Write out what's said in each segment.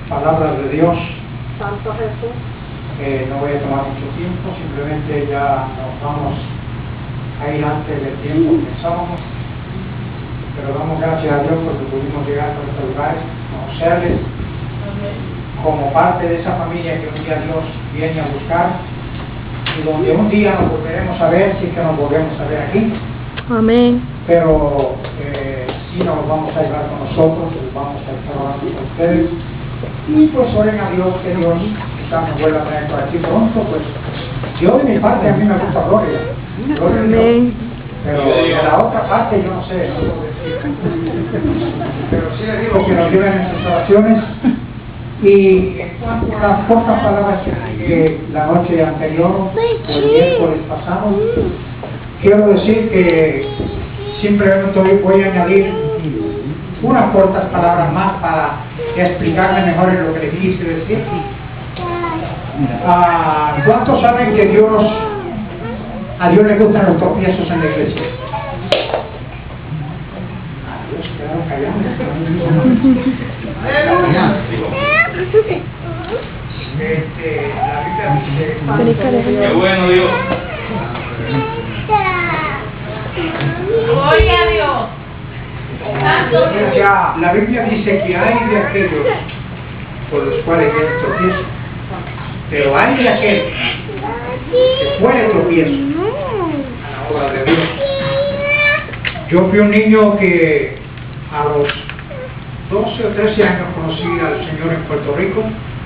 palabra de Dios. Santo Jesús. No voy a tomar mucho tiempo, simplemente ya nos vamos a ir antes del tiempo que pensábamos, pero damos gracias a Dios porque pudimos llegar a estos lugares, conocerles como parte de esa familia que un día Dios viene a buscar y donde un día nos volveremos a ver, si es que nos volvemos a ver aquí. Amén. Pero sí nos vamos a llevar con nosotros, les vamos a estar orando con ustedes y pues oren a Dios que Dios nos vuelva a traer por aquí pronto. Pues yo de mi parte a mí me gusta Gloria a Dios, pero de la otra parte yo no sé, no puedo decir. Pero sí les digo que nos lleven en sus oraciones. Y en cuanto a las pocas palabras que dije la noche anterior, el miércoles pasado, quiero decir que simplemente hoy voy a añadir unas cortas palabras más para explicarme mejor en lo que les quise decir. ¿Cuántos saben que a Dios le gustan los tropiezos en la iglesia? Dios, quedaron callados. La Biblia dice, ¡qué bueno Dios! Gloria a Dios. la Biblia dice que hay de aquellos por los cuales viene el tropiezo, pero hay de aquel que fue el tropiezo a la obra de Dios. Yo fui un niño que a los 12 o 13 años conocí al Señor en Puerto Rico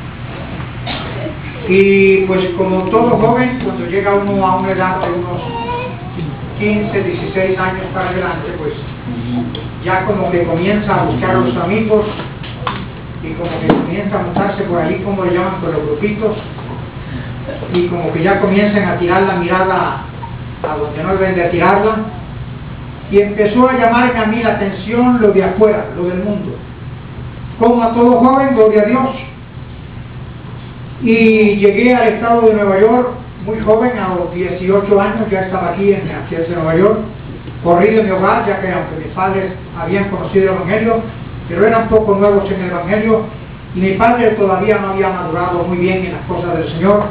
y pues como todo joven, cuando llega uno a una edad de unos 15, 16 años para adelante, pues ya como que comienza a buscar a los amigos y como que comienza a montarse por ahí, como le llaman, por los grupitos, y como que ya comienzan a tirar la mirada a donde no deben de tirarla, y empezó a llamarme a mí la atención lo de afuera, lo del mundo, como a todo joven, gloria a Dios. Y llegué al estado de Nueva York muy joven, a los 18 años, ya estaba aquí en la ciudad de Nueva York, corrí de mi hogar, ya que aunque mis padres habían conocido el Evangelio, pero eran poco nuevos en el Evangelio, y mi padre todavía no había madurado muy bien en las cosas del Señor.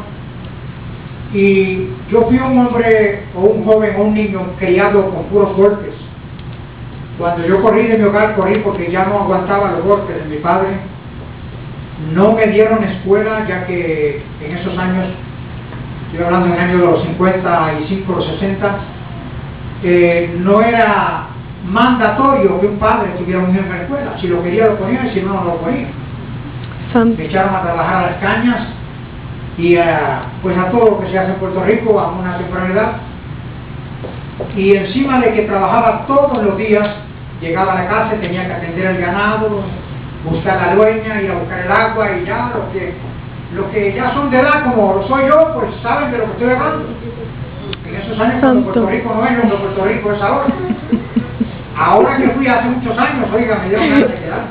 Y yo fui un hombre, o un joven, o un niño criado con puros golpes. Cuando yo corrí de mi hogar, corrí porque ya no aguantaba los golpes de mi padre. No me dieron escuela, ya que en esos años, estoy hablando en el año de los 55 o los 60, no era mandatorio que un padre tuviera un niño en la escuela. Si lo quería lo ponía y si no, no lo ponía. Me echaron a trabajar a las cañas y pues a todo lo que se hace en Puerto Rico a una temprana edad. Y encima de que trabajaba todos los días, llegaba a la casa y tenía que atender el ganado, buscar la dueña, ir a buscar el agua, y ya los que ya son de edad como lo soy yo, pues saben de lo que estoy hablando. En esos años cuando Puerto Rico no es lo que Puerto Rico es ahora. Ahora que fui hace muchos años, oiga, me dieron ganas de quedar.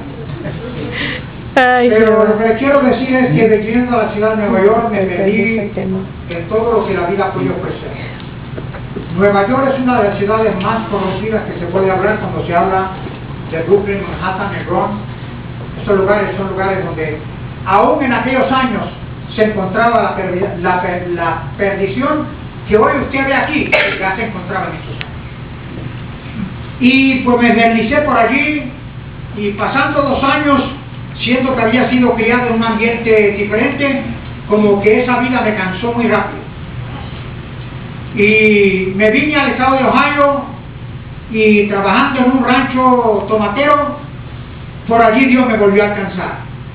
Pero lo que les quiero decir es que viviendo a la ciudad de Nueva York me perdí en todo lo que la vida puede ofrecer. Nueva York es una de las ciudades más conocidas que se puede hablar cuando se habla de Brooklyn, Manhattan, el Bronx. Estos lugares son lugares donde aún en aquellos años se encontraba la perdición que hoy usted ve aquí, que ya se encontraba en esos años. Y pues me deslicé por allí y pasando 2 años, siendo que había sido criado en un ambiente diferente, como que esa vida me cansó muy rápido. Y me vine al estado de Ohio y trabajando en un rancho tomatero, por allí Dios me volvió a alcanzar.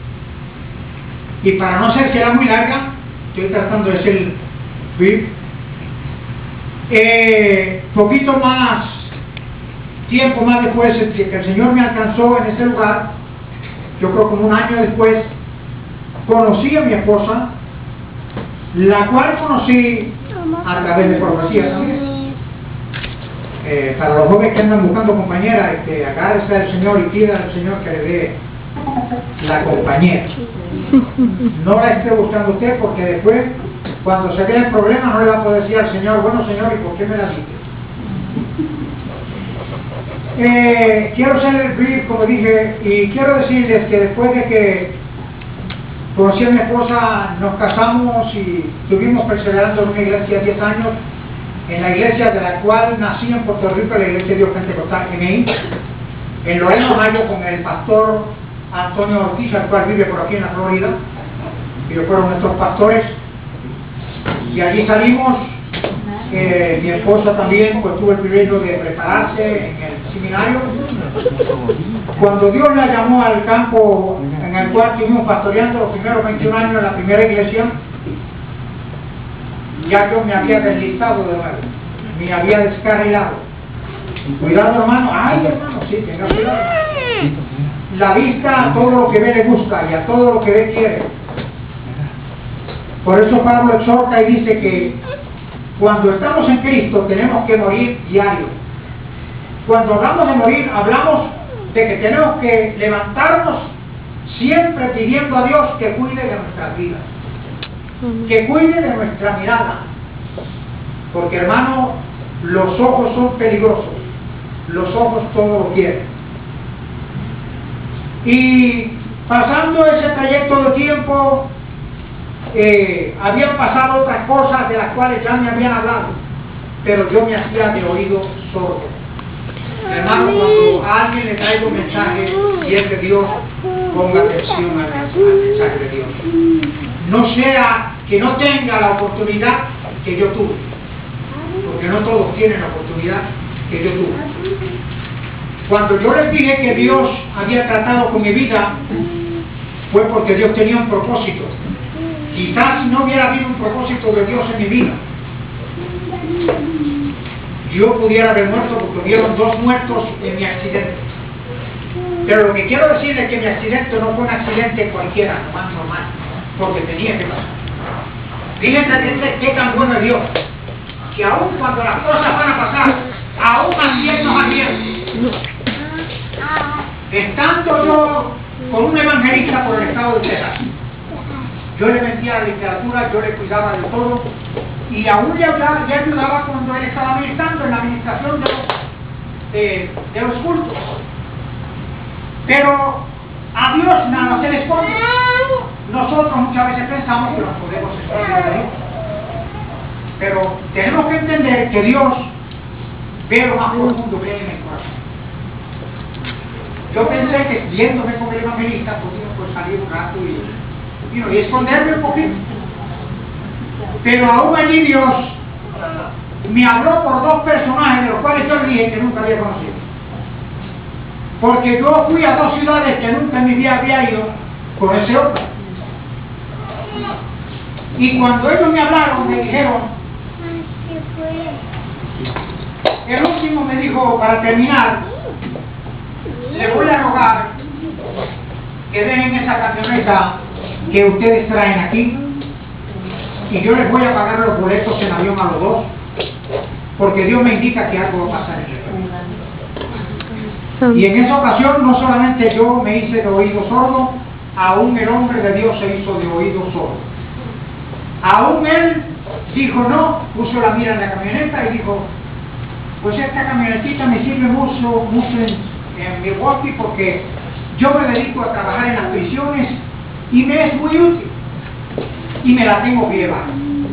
Y para no ser que era muy larga, estoy tratando de ser brief, poquito más tiempo más después que el Señor me alcanzó en ese lugar, yo creo como 1 año después, conocí a mi esposa, la cual conocí a través de profecías también. Para los jóvenes que andan buscando compañera, agárrese al Señor y pida al Señor que le dé la compañera. No la esté buscando usted, porque después, cuando se vea el problema, no le va a poder decir al Señor, bueno Señor, ¿y por qué me la diste? Quiero ser el brief, como dije, y quiero decirles que después de que Conocí a mi esposa, nos casamos y estuvimos perseverando en una iglesia 10 años, en la iglesia de la cual nací en Puerto Rico, la iglesia de Dios Pentecostal GMI, en Loren, Ohio, con el pastor Antonio Ortiz, el cual vive por aquí en la Florida. Ellos fueron nuestros pastores, y allí salimos. Mi esposa también pues tuvo el privilegio de prepararse en el seminario. Cuando Dios la llamó al campo en el cual estuvimos pastoreando los primeros 21 años en la primera iglesia, ya yo me había deslizado de nuevo, me había descarrilado. Cuidado, hermano. Ay, hermano, sí, tenga cuidado. La vista a todo lo que ve le gusta y a todo lo que ve quiere. Por eso Pablo exhorta y dice que cuando estamos en Cristo tenemos que morir diario. Cuando hablamos de morir, hablamos de que tenemos que levantarnos siempre pidiendo a Dios que cuide de nuestras vidas, que cuide de nuestra mirada. Porque, hermano, los ojos son peligrosos, los ojos todo lo quieren. Y pasando ese trayecto de tiempo, habían pasado otras cosas de las cuales ya me habían hablado, pero yo me hacía de oído sordo. Hermano, cuando a alguien le traigo un mensaje y es de Dios, ponga atención al mensaje de Dios. No sea que no tenga la oportunidad que yo tuve, porque no todos tienen la oportunidad que yo tuve. Cuando yo les dije que Dios había tratado con mi vida, fue porque Dios tenía un propósito. Quizás si no hubiera habido un propósito de Dios en mi vida, yo pudiera haber muerto, porque hubieron 2 muertos en mi accidente. Pero lo que quiero decir es que mi accidente no fue un accidente cualquiera, nomás normal, porque tenía que pasar. Fíjense qué tan bueno es Dios, que aún cuando las cosas van a pasar, aún así Él nos advierte. Estando yo con un evangelista por el estado de Texas, yo le vendía la literatura, yo le cuidaba de todo, y aún le ayudaba cuando él estaba ministrando en la administración de los cultos. Pero a Dios nada se le esconde. Nosotros muchas veces pensamos que nos podemos esconder de Dios, pero tenemos que entender que Dios ve lo más profundo que hay en el corazón. Yo pensé que viéndome con el evangelista podía salir un rato y esconderme un poquito. Pero aún allí Dios me habló por 2 personajes de los cuales yo le dije que nunca había conocido. Porque yo fui a 2 ciudades que nunca en mi vida había ido con ese hombre. Y cuando ellos me hablaron, me dijeron, el último me dijo, para terminar, le voy a rogar que dejen esa camioneta que ustedes traen aquí y yo les voy a pagar los boletos en avión a los 2, porque Dios me indica que algo va a pasar en el. Y en esa ocasión no solamente yo me hice de oído sordo, aún el hombre de Dios se hizo de oído sordo. Aún él dijo no, puso la mira en la camioneta y dijo, pues esta camionetita me sirve mucho en Milwaukee, porque yo me dedico a trabajar en las prisiones y me es muy útil y me la tengo que llevar.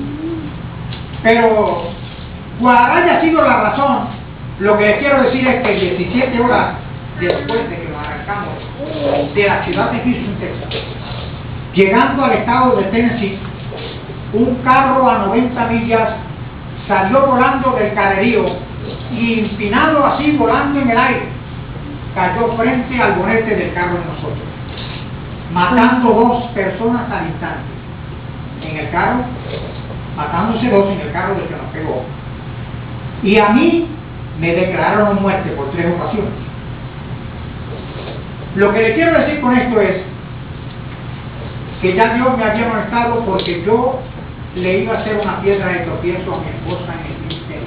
Pero cual haya sido la razón, lo que les quiero decir es que 17 horas después de que nos arrancamos de la ciudad de Houston, Texas, llegando al estado de Tennessee, un carro a 90 millas salió volando del carerío y empinado así, volando en el aire, cayó frente al bonete del carro de nosotros, matando 2 personas al instante. En el carro, matándose 2 en el carro del que nos pegó. Y a mí me declararon muerte por 3 ocasiones. Lo que le quiero decir con esto es que ya Dios me había molestado porque yo le iba a hacer una piedra de tropiezo a mi esposa en el ministerio.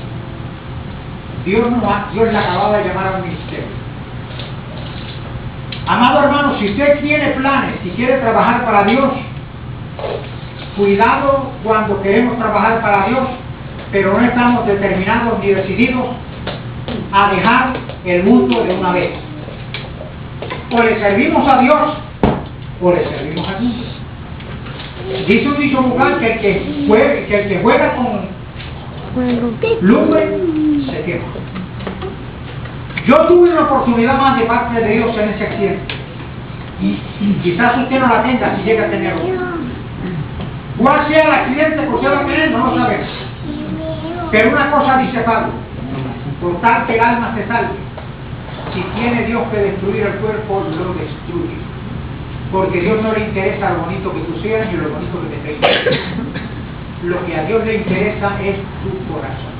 Dios le acababa de llamar a un ministerio. Amado hermano, si usted tiene planes, si quiere trabajar para Dios, cuidado cuando queremos trabajar para Dios, pero no estamos determinados ni decididos a dejar el mundo de una vez. O le servimos a Dios, o le servimos al mundo. Dice un dicho vulgar que el que juega con lumbre se quema. Yo tuve una oportunidad más de parte de Dios en ese accidente. Quizás usted no la tenga si llega a tenerlo. ¿Cuál sea el accidente que usted va a tener? No lo sabemos. Pero una cosa dice Pablo: por tal que el alma se salve, si tiene Dios que destruir el cuerpo, lo destruye. Porque a Dios no le interesa lo bonito que tú seas ni lo bonito que te tengas. Lo que a Dios le interesa es tu corazón.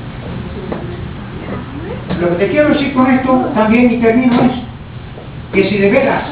Lo que te quiero decir con esto también, y termino, es que si de veras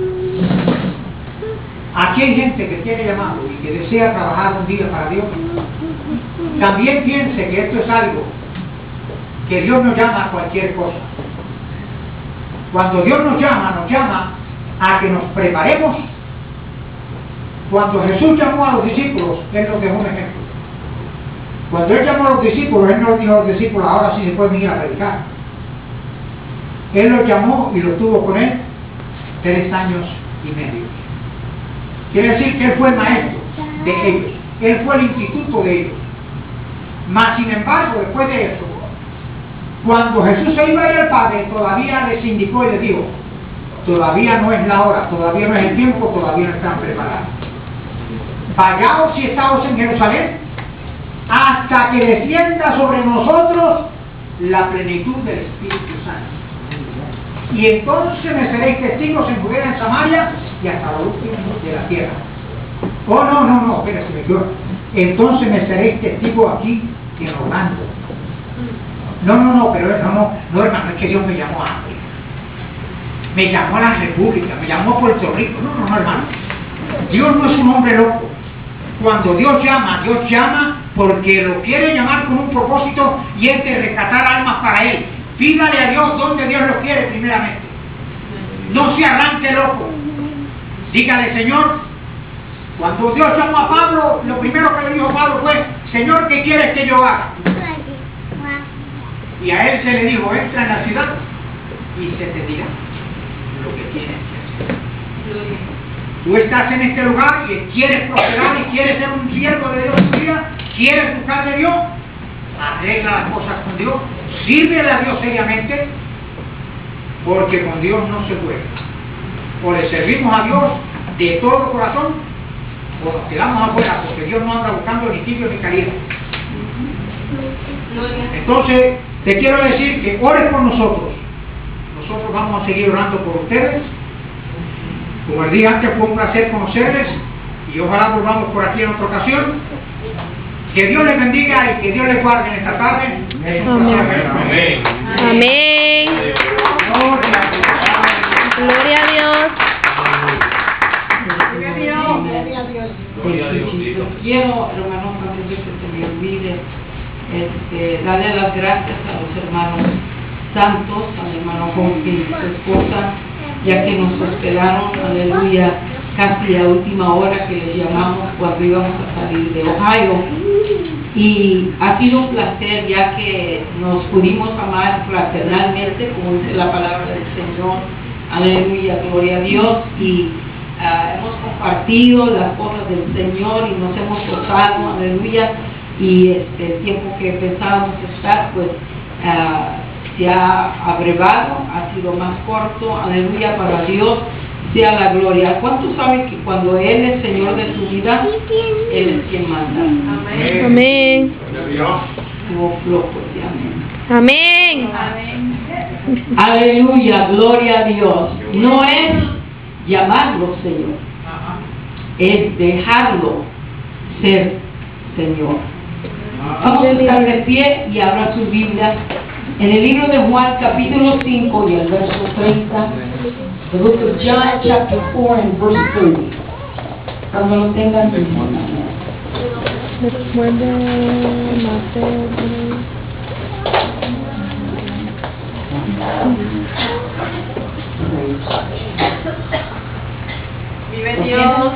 aquí hay gente que tiene llamado y que desea trabajar un día para Dios, también piense que esto es algo que Dios nos llama a cualquier cosa. Cuando Dios nos llama a que nos preparemos. Cuando Jesús llamó a los discípulos, Él nos dejó un ejemplo. Cuando Él llamó a los discípulos, Él no les dijo a los discípulos: ahora sí se pueden venir a predicar. Él los llamó y los tuvo con Él 3 años y medio. Quiere decir que Él fue el maestro de ellos. Él fue el instituto de ellos. Mas, sin embargo, después de eso, cuando Jesús se iba a ir al Padre, todavía les indicó y les dijo: todavía no es la hora, todavía no es el tiempo, todavía no están preparados. Vayaos si estamos en Jerusalén, hasta que descienda sobre nosotros la plenitud del Espíritu Santo. Y entonces me seréis testigos en Judea, en Samaria y hasta los últimos de la tierra. Oh, no, espérate, me equivoco. Entonces me seréis testigos aquí en Orlando. No, hermano, es que Dios me llamó a África, me llamó a la República, me llamó a Puerto Rico. No, hermano. Dios no es un hombre loco. Cuando Dios llama porque lo quiere llamar con un propósito, y es de rescatar almas para Él. Pídale a Dios donde Dios lo quiere primeramente. No se arranque loco. Dígale: Señor. Cuando Dios llamó a Pablo, lo primero que le dijo Pablo fue: Señor, ¿qué quieres que yo haga? Y a él se le dijo: entra en la ciudad y se te dirá lo que tienes que hacer. Tú estás en este lugar y quieres prosperar y quieres ser un siervo de Dios en tu vida, quieres buscar de Dios, arregla las cosas con Dios, sírvele a Dios seriamente, porque con Dios no se juega. O le servimos a Dios de todo corazón, o nos quedamos afuera, porque Dios no anda buscando ni tibio ni caliente. Entonces, te quiero decir que ores por nosotros. Nosotros vamos a seguir orando por ustedes. Como el día antes, fue un placer conocerles, y ojalá volvamos por aquí en otra ocasión. Que Dios les bendiga y que Dios les guarde en esta tarde. Amén. Amén. Gloria a Dios. Quiero, hermanos, antes de que se me olvide, darle las gracias a los hermanos santos, al hermano Jorge y su esposa, ya que nos hospedaron, aleluya, casi a última hora que les llamamos cuando íbamos a salir de Ohio. Y ha sido un placer, ya que nos pudimos amar fraternalmente, como dice la palabra del Señor. Aleluya, gloria a Dios. Y hemos compartido las cosas del Señor y nos hemos gozado, aleluya. Y el tiempo que pensábamos estar, pues se ha abrevado, ha sido más corto, aleluya. Para Dios sea la gloria. ¿Cuántos saben que cuando Él es Señor de tu vida, Él es quien manda? Amén. Amén. Estuvo flojo ese Amén. amén. Aleluya, gloria a Dios. No es llamarlo Señor, es dejarlo ser Señor. Vamos a estar de pie y abra su Biblia en el libro de Juan, capítulo 5 y el verso 30. The book of John, chapter 4 and verse 30. Cuando lo tengan, Después de Mateo. vive Dios.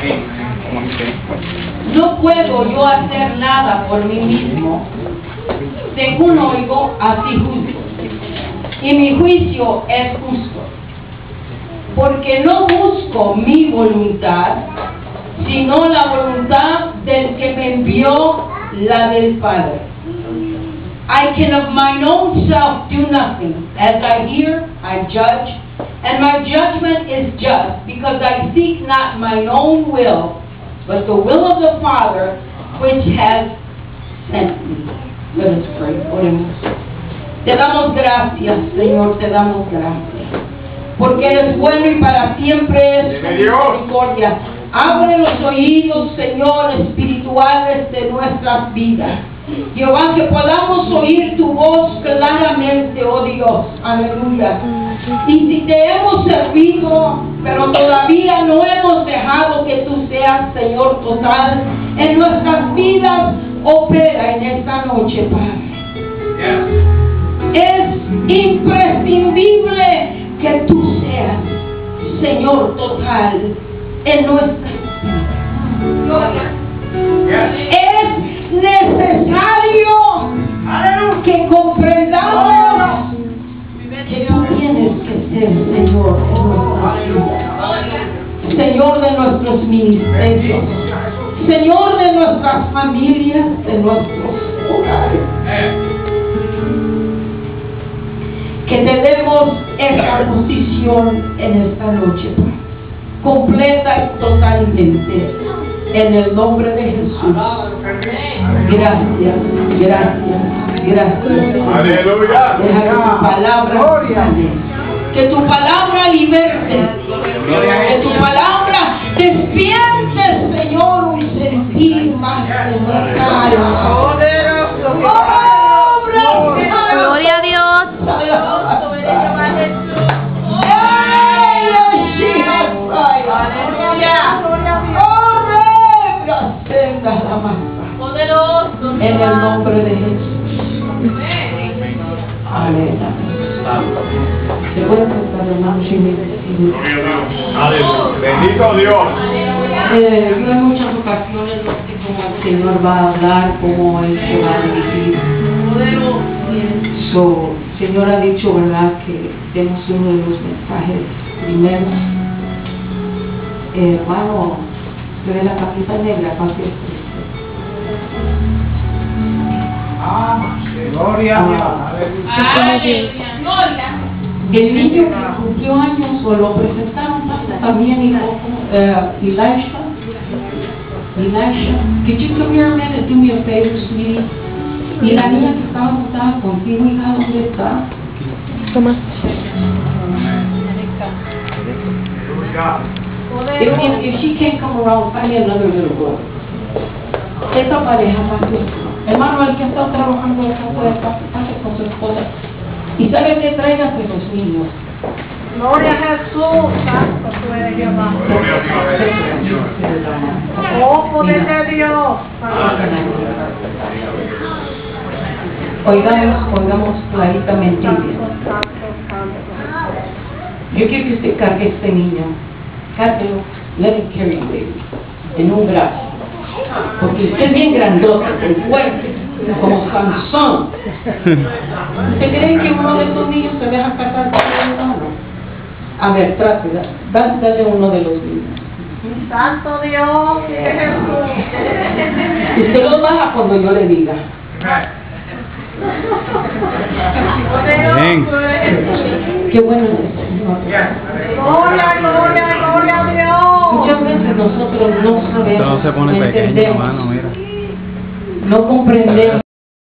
No puedo yo hacer nada por mí mismo. Según oigo, así juzgo. Y mi juicio es justo. Porque no busco mi voluntad, sino la voluntad del que me envió, la del Padre. I can of mine own self do nothing. As I hear, I judge, and my judgment is just, because I seek not mine own will, but the will of the Father which has sent me. Let us pray. Oremos. Te damos gracias, Señor, te damos gracias, porque eres bueno y para siempre es tu misericordia. Abre los oídos, Señor, espirituales de nuestras vidas. Jehová, que podamos oír tu voz claramente, oh Dios. Aleluya. Y si te hemos servido, pero todavía no hemos dejado que tú seas, Señor, total en nuestras vidas, opera en esta noche, Padre. Es imprescindible que tú seas, Señor, total en nuestras vidas. Es necesario que comprendamos que tú tienes que ser, Señor, en nuestras vidas. Señor de nuestros ministerios, Señor de nuestras familias, de nuestros hogares. Que te demos esta posición en esta noche, completa y totalmente, en el nombre de Jesús. Gracias, gracias, gracias. Aleluya. Deja que tu palabra sane, que tu palabra liberte, que tu palabra despierte, Señor, un sentir más de nuestra alma. Gloria a Dios. En el nombre de Jesús. Amén. Se puede prestar, hermano Jimmy. Bendito Dios. Yo en muchas ocasiones no sé cómo el Señor va a hablar, cómo Él se va a dirigir. El Señor ha dicho, ¿verdad?, que demos uno de los mensajes primeros. Hermano, se ve la capita negra, pase esto. Gloria a Dios. El niño que cumplió años, o lo presentaron también, Elisha. Could you come here a minute and do me a favor, sweetie? Y la niña que estaba montada contigo, hija, ¿dónde está? Toma. If she can't come around, find me another little boy. Esta pareja, hermano, el que está trabajando en campo de pase con su esposa. Y sabe que traigan de los niños. Gloria a Jesús, santo tú eres Jehová. Oh, poder de Dios. Oigamos claritamente. Yo quiero que usted cargue a este niño. Cárguelo, let him carry you, baby, en un brazo. Porque usted es bien grandote, muy fuerte, como Sansón. ¿Usted cree que uno de estos niños se deja cargar por el hermano? A ver, trate, dale uno de los niños. Santo Dios, Jesús. Usted lo baja cuando yo le diga. Amén. Qué bueno es el Señor. Gloria, gloria, gloria a Dios. Muchas veces nosotros no sabemos, Esto no se pone no pequeño, entendemos, hermano, mira. no comprendemos